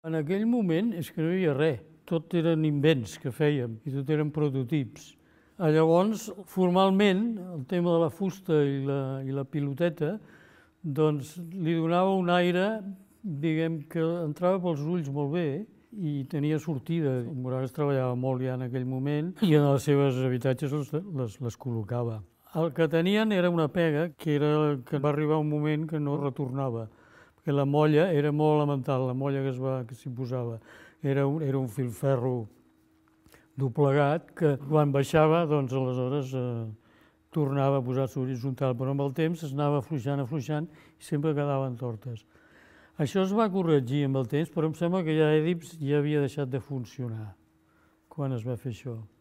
En aquell moment és que no hi havia res, tot eren invents que fèiem i tot eren prototips. Llavors, formalment, el tema de la fusta i la piloteta doncs li donava un aire, diguem que entrava pels ulls molt bé i tenia sortida. Moragas treballava molt ja en aquell moment i en els seus habitatges les col·locava. El que tenien era una pega, que era que va arribar un moment que no retornava, perquè la molla era molt elemental, la molla que s'hi posava. Era un filferro doblegat que quan baixava, doncs aleshores tornava a posar-se horitzontal, però amb el temps es anava afluixant i sempre quedaven tortes. Això es va corregir amb el temps, però em sembla que ja Èdips ja havia deixat de funcionar quan es va fer això.